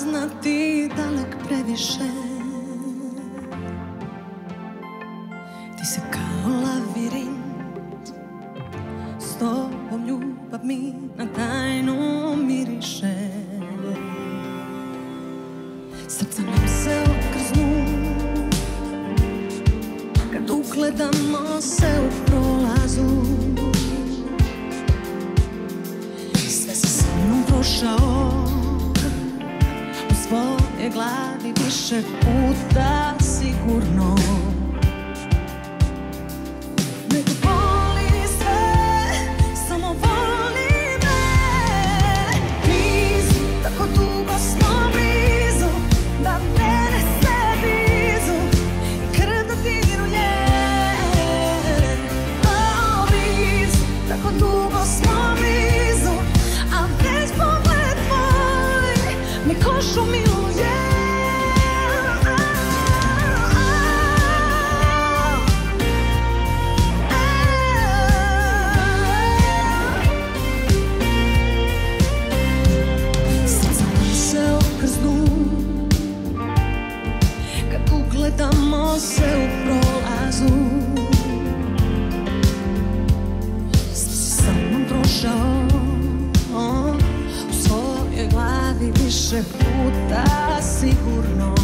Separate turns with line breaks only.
saznati dalek previše. Ti si kao lavirint, s tobom ljubav mi na tajnu miriše. Srca nam se okrznu kad ugledamo se u prolazu. Sve si sa mnom prošao u svoje glavi više puta sigurno. Nek voli sve, samo voli me. Blizu, tako dugo smo blizu, da mene sve blizu i krv da diruje. Blizu, tako dugo smo blizu, a već pogled tvoj mi košu miluje. Srca nam se okrznu kad ugledamo se u prolazu. Sve si sa mnom prošao u svojoj glavi više puta sigurno.